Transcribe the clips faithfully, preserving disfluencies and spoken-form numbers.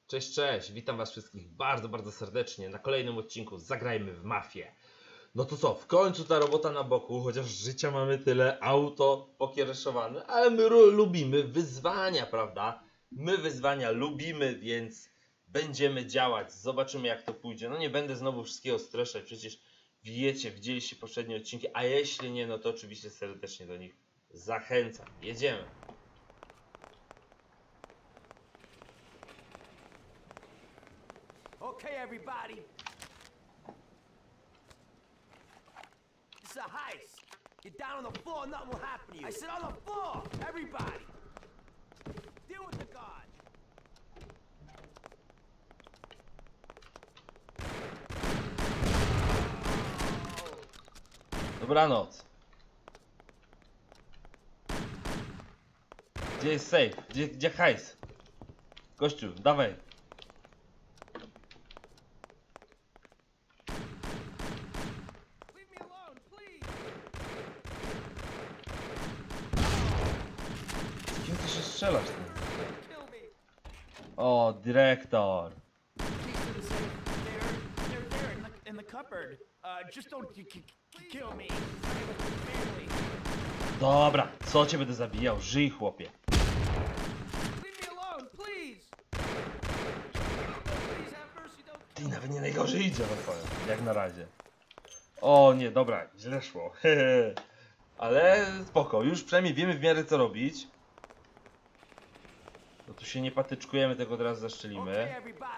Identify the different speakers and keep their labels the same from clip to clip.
Speaker 1: Cześć, cześć, witam was wszystkich bardzo, bardzo serdecznie na kolejnym odcinku Zagrajmy w Mafię. No to co, w końcu ta robota na boku, chociaż życia mamy tyle, auto pokiereszowane, ale my lubimy wyzwania, prawda? My wyzwania lubimy, więc będziemy działać, zobaczymy jak to pójdzie. No nie będę znowu wszystkiego streszczać, przecież wiecie, widzieliście poprzednie odcinki, a jeśli nie, no to oczywiście serdecznie do nich zachęcam. Jedziemy.
Speaker 2: Okay, everybody. It's a heist. Get down on the floor, nothing will happen to you. I said on the floor, everybody. Deal with the guard.
Speaker 1: Dobranoc. Gdzie jest safe? Gdzie, gdzie hajs? Gościu, dawaj. Z kim ty się strzelasz? Ty? O, dyrektor.
Speaker 2: In the cupboard. Uh, just don't kill me.
Speaker 1: Dobra, co cię będę zabijał? Żyj, chłopie. Ty nawet nie najgorzej idzie, no powiem, jak na razie. O nie, dobra, źle szło. Ale spoko, już przynajmniej wiemy w miarę co robić. No tu się nie patyczkujemy, tego od razu zaszczelimy.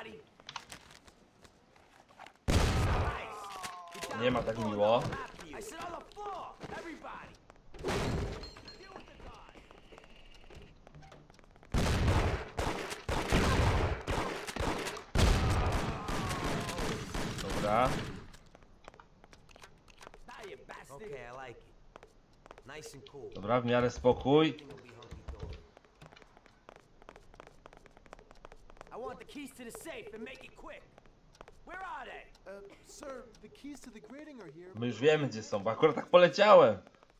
Speaker 1: Nie ma tak miło. Dobra. Dobra, w miarę spokój. My już wiemy gdzie są, bo akurat tak poleciałem.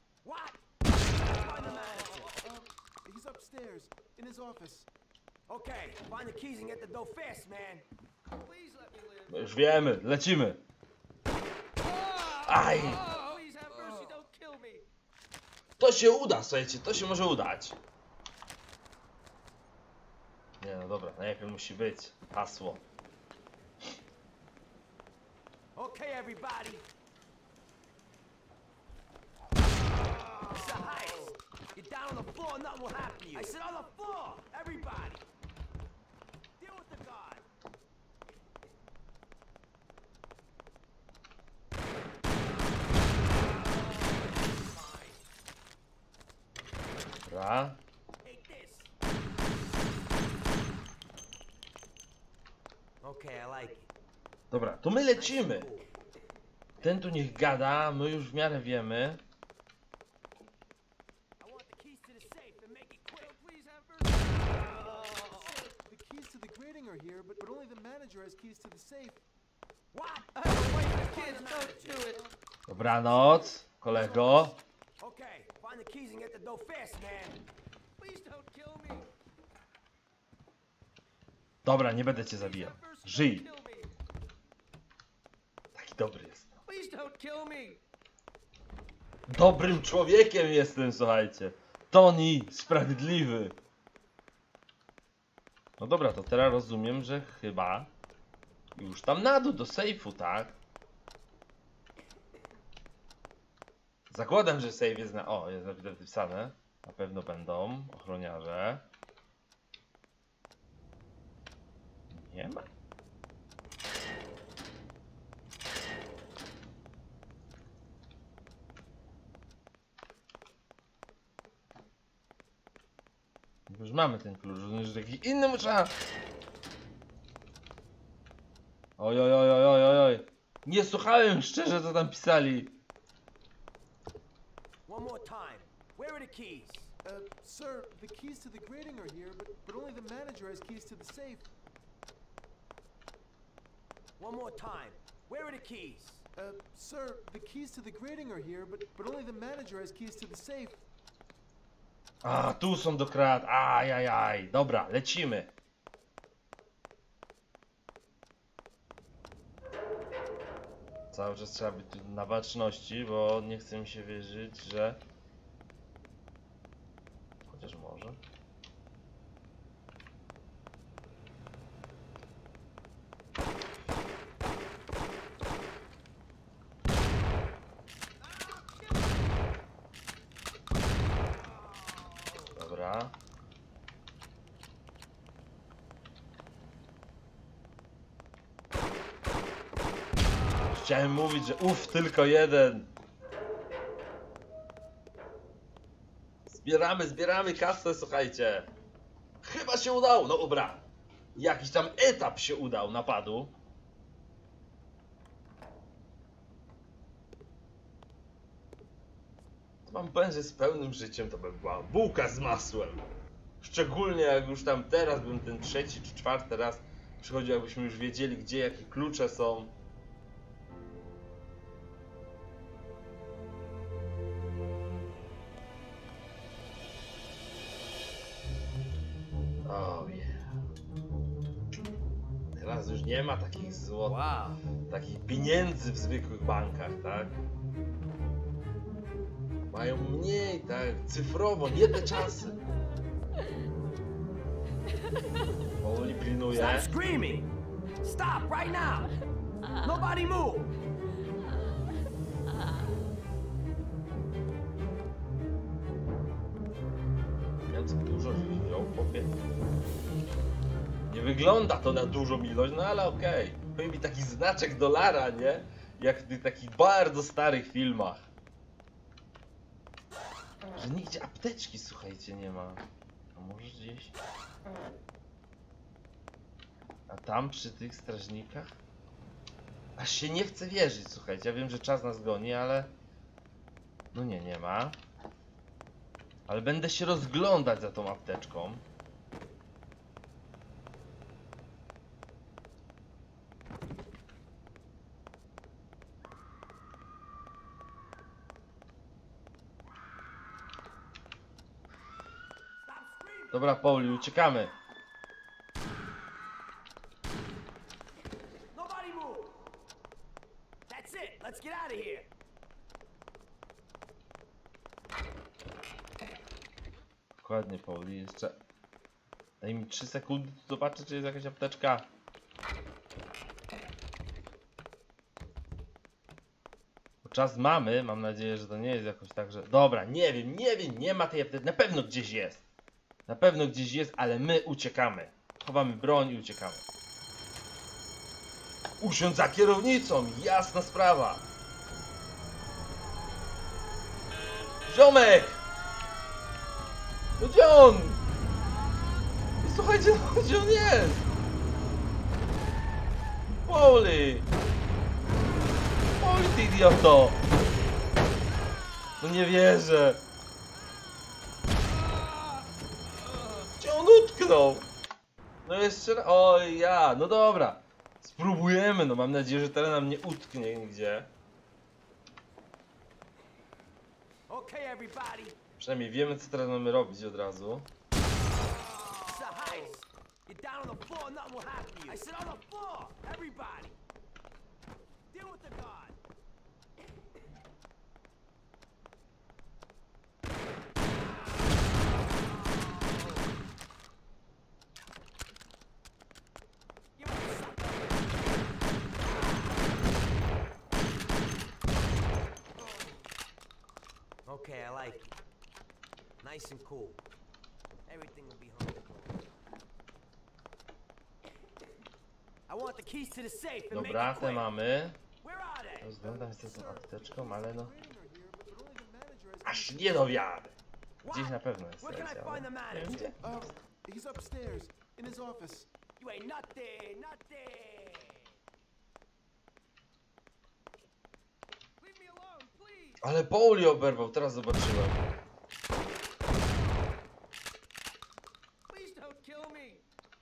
Speaker 1: My już wiemy, lecimy. Aj! To się uda, słuchajcie, to się może udać. Nie no dobra, najpierw musi być hasło.
Speaker 2: Okay, everybody. It's a heist. Get down on the floor, nothing will happen to you. I said on the floor, everybody. Deal with the guard.
Speaker 1: Dobra.
Speaker 2: Take this. Okay, I like it.
Speaker 1: Dobra, to my lecimy. Ten tu niech gada, my już w miarę wiemy. Dobranoc, kolego. Dobra, nie będę cię zabijał. Żyj. Taki dobry jest. Dobrym człowiekiem jestem, słuchajcie. Tony, sprawiedliwy. No dobra, to teraz rozumiem, że chyba już tam na dół do sejfu, tak? Zakładam, że sejf jest na... O, jest napisane. Na pewno będą ochroniarze. Nie ma. Już mamy ten klucz, że jakiś inny muszę. Oj, oj, oj, oj, oj, oj. Nie słuchałem szczerze, co tam pisali.
Speaker 2: One more time. Where are the keys?
Speaker 3: Uh, sir, the keys to the grating are here, but, but only the manager has keys to the safe.
Speaker 2: One more time. Where are the keys?
Speaker 3: Uh, sir, the keys to the grating are here, but, but only the manager has keys to the safe.
Speaker 1: A, tu są do krat. Ajajaj. Dobra, lecimy. Cały czas trzeba być tu na baczności, bo nie chcę mi się wierzyć, że... Chociaż może. Dobra. Chciałem mówić, że uff, tylko jeden. Zbieramy, zbieramy kasę, słuchajcie. Chyba się udało, no dobra. Jakiś tam etap się udał napadu. To wam powiem, że z pełnym życiem to by była bułka z masłem. Szczególnie jak już tam teraz bym ten trzeci czy czwarty raz przychodził, jakbyśmy już wiedzieli, gdzie jakie klucze są. Oh yeah. Teraz już nie ma takich złotych,
Speaker 2: Wow.
Speaker 1: takich pieniędzy w zwykłych bankach, tak? Mają mniej, tak? Cyfrowo, nie te czasy. Powoli pilnuje.
Speaker 2: Stop screaming! Stop right now! Nobody move!
Speaker 1: Nie wiem, co dużo żeś wziął, chłopie. Nie wygląda to na dużą ilość, no ale okej. Okay. Powiem mi taki znaczek dolara, nie? Jak w tych takich bardzo starych filmach. Że nigdzie apteczki, słuchajcie, nie ma. A może gdzieś? A tam przy tych strażnikach? Aż się nie chce wierzyć, słuchajcie. Ja wiem, że czas nas goni, ale... No nie, nie ma. Ale będę się rozglądać za tą apteczką. Dobra, Pauli, uciekamy.
Speaker 2: Nobody move! That's it! Let's get out of here!
Speaker 1: Dokładnie, Pauli, jeszcze... Daj mi trzy sekundy, to zobaczę, czy jest jakaś apteczka. Bo czas mamy, mam nadzieję, że to nie jest jakoś tak, że... Dobra, nie wiem, nie wiem, nie ma tej apteczki, na pewno gdzieś jest. Na pewno gdzieś jest, ale my uciekamy. Chowamy broń i uciekamy. Usiądź za kierownicą, jasna sprawa. Ziomek! No gdzie on? No słuchajcie, no gdzie on jest? Pauli! Pauli, ty idioto! No nie wierzę! Gdzie on utknął? No jeszcze raz... Oj ja, no dobra. Spróbujemy, no mam nadzieję, że teraz nam nie utknie nigdzie.
Speaker 2: Okay, everybody.
Speaker 1: Przynajmniej wiemy, co teraz mamy robić od razu.
Speaker 2: It's a heist. Get down on the floor, nothing will happen to you. I said on the floor! Everybody! Deal with the guard! Give me the sucker! Okay, I like it. Nice and cool. Everything will be hunky. I want the keys to the safe and make
Speaker 1: Dobra,
Speaker 2: it
Speaker 1: te
Speaker 2: quick.
Speaker 1: mamy.
Speaker 2: Where are they?
Speaker 1: Rozglądam się za tą apteczką, ale no...
Speaker 3: Grading are here, but, but only the manager has
Speaker 1: Aż nie do wiary.
Speaker 2: What?
Speaker 1: Gdzieś na pewno jest,
Speaker 2: Where can I
Speaker 1: słuchajcie,
Speaker 2: find the
Speaker 1: ale... Nie wiem
Speaker 2: manager?
Speaker 1: gdzie.
Speaker 3: Uh, he's upstairs in his office.
Speaker 2: You ain't nothing, nothing. Leave me alone, please.
Speaker 1: Ale Pauli oberwał, teraz zobaczyłem.
Speaker 2: Please don't kill me.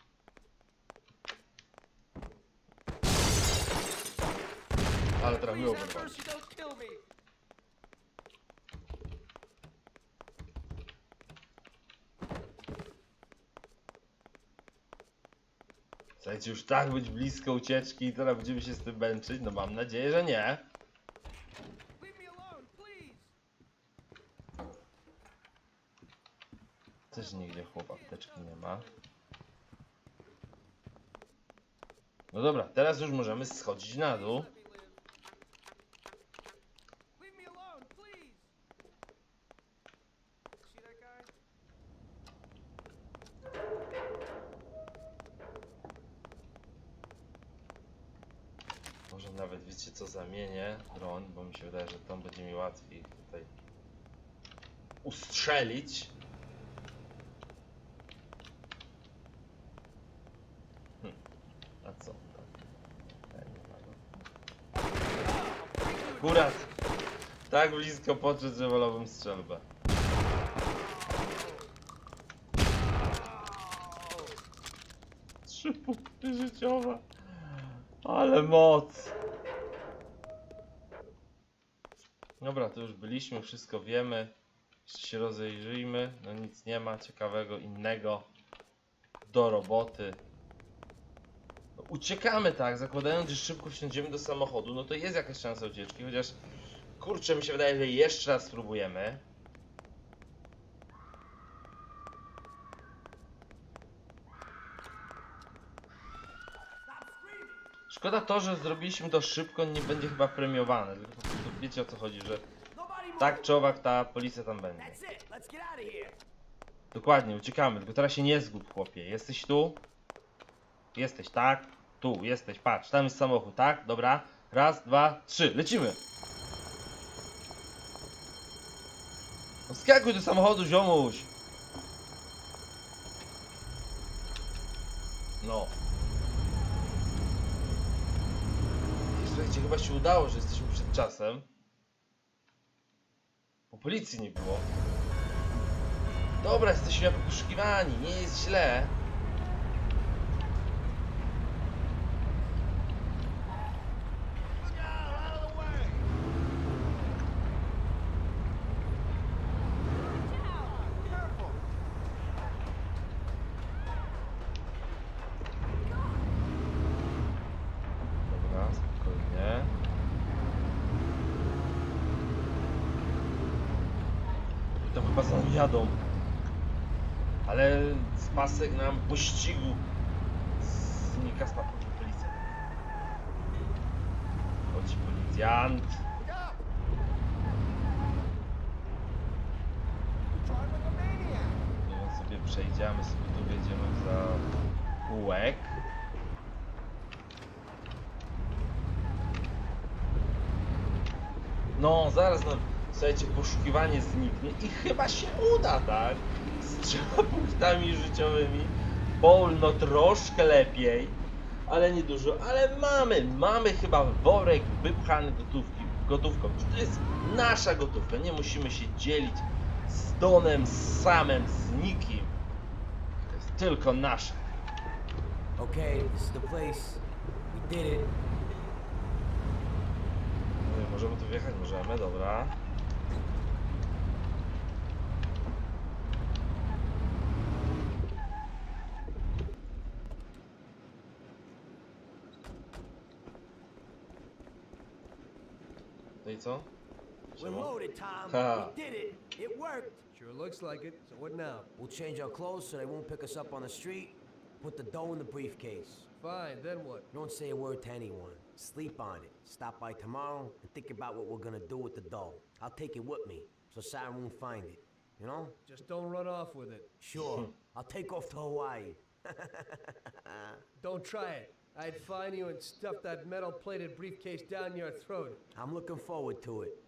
Speaker 1: Ale teraz mi
Speaker 2: Please have
Speaker 1: oberwał.
Speaker 2: mercy, don't kill me.
Speaker 1: Słuchajcie, już tak być blisko ucieczki i teraz będziemy się z tym męczyć? No mam nadzieję, że nie. Też nigdzie chłop apteczki nie ma. No dobra, teraz już możemy schodzić na dół. Może nawet, wiecie co, zamienię broń, bo mi się wydaje, że tam będzie mi łatwiej tutaj ustrzelić. Hm. A co? Tak. Nie ma go. Akurat tak blisko podszedł, że wolałbym strzelbę. Trzy punkty życiowe. Ale moc! Dobra, to już byliśmy, wszystko wiemy. Jeszcze się rozejrzyjmy. No nic nie ma ciekawego innego do roboty. No, uciekamy, tak, zakładając, że szybko wsiądziemy do samochodu, no to jest jakaś szansa ucieczki, chociaż kurczę, mi się wydaje, że jeszcze raz spróbujemy. Szkoda to, że zrobiliśmy to szybko, nie będzie chyba premiowane, tylko po prostu wiecie o co chodzi, że tak czy owak ta policja tam będzie. Dokładnie, uciekamy, tylko teraz się nie zgub, chłopie. Jesteś tu? Jesteś, tak? Tu, jesteś, patrz, tam jest samochód, tak? Dobra, raz, dwa, trzy, lecimy! No skakuj do samochodu, ziomuś! No. Słuchajcie, chyba się udało, że jesteśmy przed czasem. Bo policji nie było. Dobra, jesteśmy jako poszukiwani, nie jest źle. Dobra, spokojnie. I tam chyba za nami jadą. Ale z pasek nam pościgu znika z papu policja. Chodzi policjant. No sobie przejdziemy, sobie tu wjedziemy za kółek. No, zaraz no, słuchajcie, poszukiwanie zniknie i chyba się uda, tak? Z trzema punktami życiowymi. Wolno, troszkę lepiej, ale nie dużo, ale mamy, mamy chyba worek wypchany gotówki, gotówką. I to jest nasza gotówka, nie musimy się dzielić z Donem, z Samem, z nikim. To jest tylko nasze.
Speaker 2: Okay, this is the place. We did it.
Speaker 1: No i możemy tu wjechać, możemy, dobra. No i co?
Speaker 2: We're loaded, Tom.
Speaker 1: Ha.
Speaker 2: We did it. It worked.
Speaker 3: Sure looks like it. So what now?
Speaker 2: We'll change our clothes so they won't pick us up on the street. Put the dough in the briefcase.
Speaker 3: Fine, then what?
Speaker 2: Don't say a word to anyone. Sleep on it. Stop by tomorrow and think about what we're gonna do with the dough. I'll take it with me, so Sarah won't find it. You know?
Speaker 3: Just don't run off with it.
Speaker 2: Sure. I'll take off to Hawaii.
Speaker 3: Don't try it. I'd find you and stuff that metal-plated briefcase down your throat.
Speaker 2: I'm looking forward to it.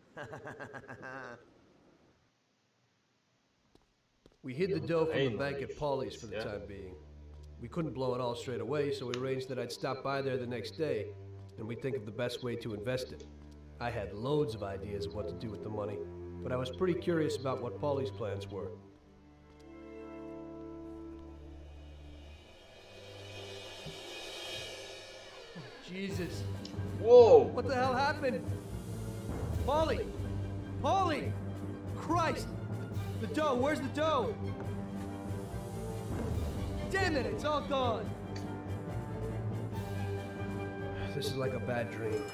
Speaker 3: We hid the dough from
Speaker 1: Hey,
Speaker 3: the bank at Paulie's for the
Speaker 1: yeah.
Speaker 3: time being. We couldn't blow it all straight away, so we arranged that I'd stop by there the next day, and we'd think of the best way to invest it. I had loads of ideas of what to do with the money, but I was pretty curious about what Paulie's plans were. Jesus.
Speaker 1: Wow!
Speaker 3: What the hell happened? Paulie! Paulie! Christ! The dough, where's the dough? Damn it, it's all gone! this is like a bad dream.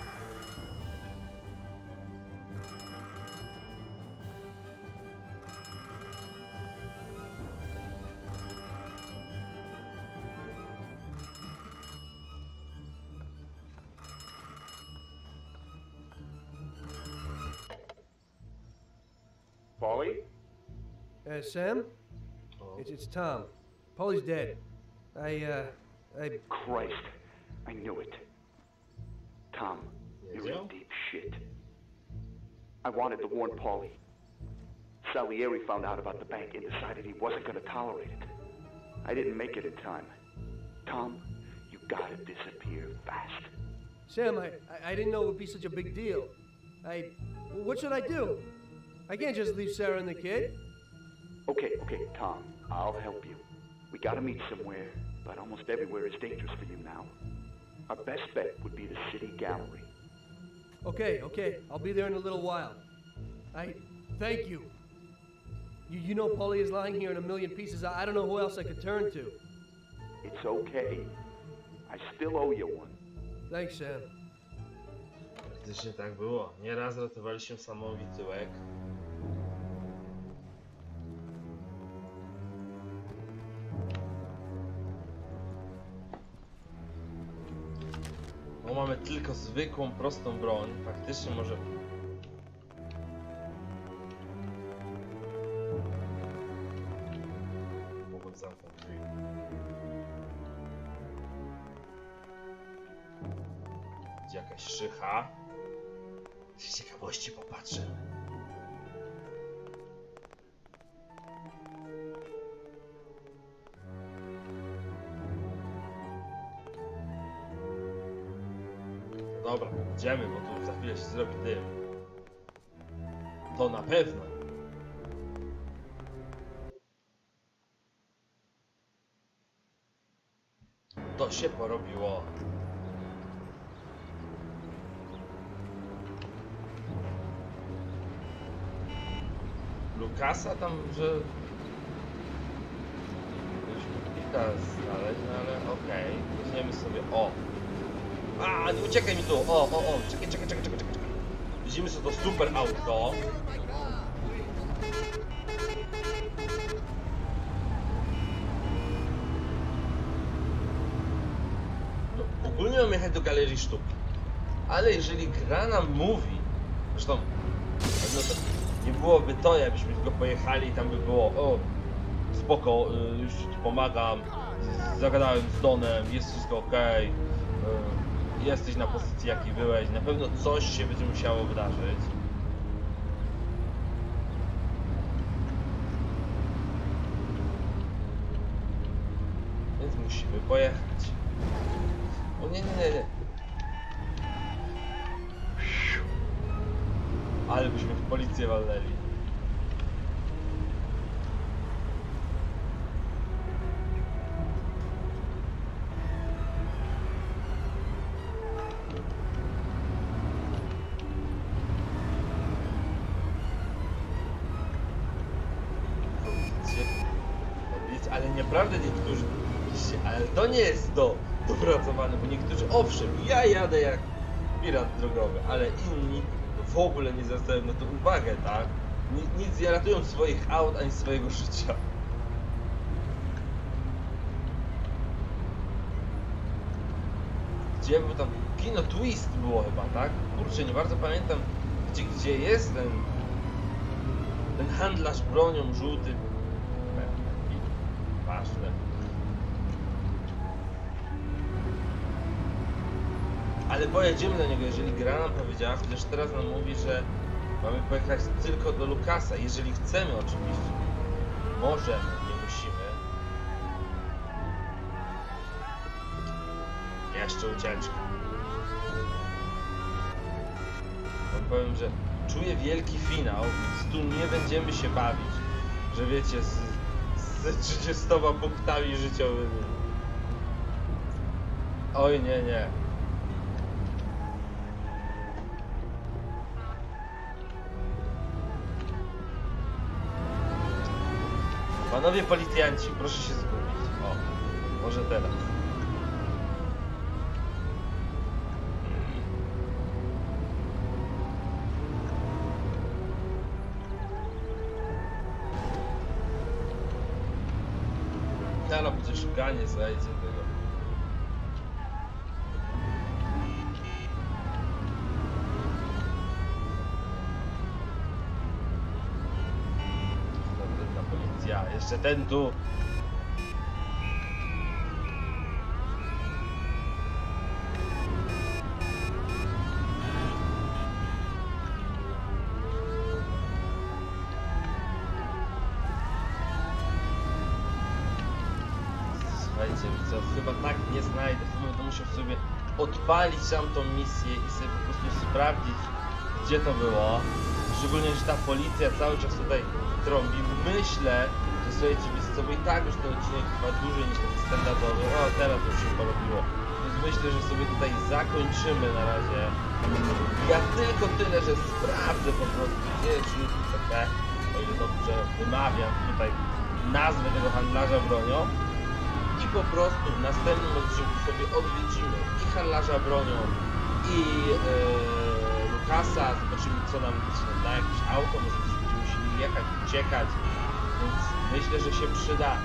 Speaker 4: Paulie?
Speaker 3: Uh, Sam?
Speaker 1: O,
Speaker 3: It's, it's Tom. Paulie's dead. I, uh, I...
Speaker 4: Christ, I knew it. Tom, you're
Speaker 1: Wiedział?
Speaker 4: in deep shit. I wanted to warn Paulie. Salieri found out about the bank and decided he wasn't going to tolerate it. I didn't make it in time. Tom, you gotta disappear fast.
Speaker 3: Sam, I, I, I didn't know it would be such a big deal. I... What should I do? I can't just leave Sarah and the kid.
Speaker 4: Okay, okay, Tom, I'll help you. We gotta meet somewhere, but almost everywhere is dangerous for you now. Our best bet would be the city gallery.
Speaker 3: Okay, okay. I'll be there in a little while. I... Thank you. You, you know Paulie is lying here in a million pieces. I, I don't know who else I could turn to.
Speaker 4: It's okay. I still owe you one.
Speaker 3: Thanks, Sam.
Speaker 1: faktycznie tak było. Nieraz ratowaliśmy samowi tyłek. Bo mamy tylko zwykłą, prostą broń. Faktycznie może... Mogłem zamknąć drzwi. Gdzie jakaś szycha? Z ciekawości popatrzę. Dobra, idziemy, bo tu za chwilę się zrobi dym. To na pewno. To się porobiło. Lukasa tam, że... Mieliśmy kilka znaleźć, no ale okej. Okay. Weźmiemy sobie... O! A, nie uciekaj mi tu! O, o, o! Czekaj, czekaj, czekaj, czekaj, czekaj. Widzimy sobie to super auto. No, ogólnie mam jechać do galerii sztuki. Ale jeżeli gra nam mówi... Zresztą... No to nie byłoby to, jakbyśmy tylko pojechali i tam by było: o, spoko, już ci pomagam, zagadałem z Donem, jest wszystko ok, jesteś na pozycji jakiej byłeś, na pewno coś się będzie musiało wydarzyć. Więc musimy pojechać. O nie, nie, nie, nie. Ale byśmy w policję walnęli. Policję, ale naprawdę niektórzy... Ale to nie jest to dopracowane, bo niektórzy, owszem, ja jadę jak pirat drogowy, ale inni w ogóle nie zwracają na to uwagę, tak? Nic nie ratują swoich aut ani swojego życia. Gdzie był tam? Kino Twist było chyba, tak? Kurczę, nie bardzo pamiętam, gdzie, gdzie jest ten ten handlarz bronią żółty. Ważne. Ale pojedziemy do niego, jeżeli gra nam powiedziała, chociaż teraz nam mówi, że mamy pojechać tylko do Lukasa, jeżeli chcemy oczywiście. Możemy, nie musimy. Jeszcze ucieczka. Wam powiem, że czuję wielki finał, więc tu nie będziemy się bawić, że wiecie, z, z trzydziestoma punktami życiowymi. Oj, nie, nie. Panowie policjanci, proszę się zgubić. O, może teraz. zaraz będzie szukanie, słuchajcie tego. Ta policja, jeszcze ten tu. Słuchajcie, co, chyba tak nie znajdę, chyba będę musiał sobie odpalić tam tą misję i sobie po prostu sprawdzić, gdzie to było. Szczególnie, że ta policja cały czas tutaj trąbi. Myślę, że słuchajcie, wiecie co, bo i tak już ten odcinek trwa dłużej niż taki standardowy. O, teraz już się porobiło. Więc myślę, że sobie tutaj zakończymy na razie. Ja tylko tyle, że sprawdzę po prostu, gdzie jest YouTube T V, o ile dobrze wymawiam tutaj nazwę tego handlarza bronią. I po prostu w następnym odcinku sobie odwiedzimy i handlarza bronią, i yy, Lukasa, zobaczymy co nam, co nam da jakieś auto, może coś będziemy musieli jechać, uciekać, więc myślę, że się przyda.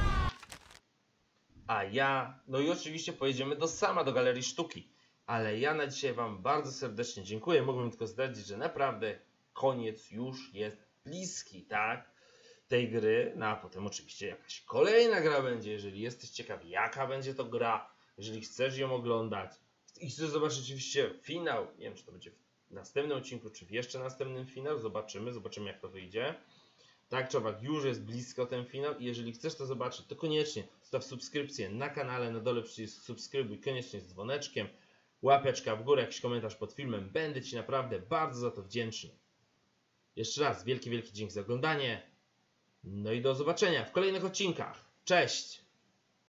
Speaker 1: A ja, no i oczywiście pojedziemy do sama do Galerii Sztuki, ale ja na dzisiaj wam bardzo serdecznie dziękuję, mógłbym tylko zdradzić, że naprawdę koniec już jest bliski, tak? Tej gry, no a potem oczywiście jakaś kolejna gra będzie, jeżeli jesteś ciekaw jaka będzie to gra, jeżeli chcesz ją oglądać i chcesz zobaczyć oczywiście finał, nie wiem czy to będzie w następnym odcinku, czy w jeszcze następnym finał, zobaczymy, zobaczymy jak to wyjdzie. Tak, człowiek, już jest blisko ten finał i jeżeli chcesz to zobaczyć, to koniecznie zostaw subskrypcję na kanale, na dole przycisk subskrybuj, koniecznie z dzwoneczkiem, łapiaczka w górę, jakiś komentarz pod filmem, będę Ci naprawdę bardzo za to wdzięczny. Jeszcze raz wielki, wielki dzięki za oglądanie. No i do zobaczenia w kolejnych odcinkach. Cześć!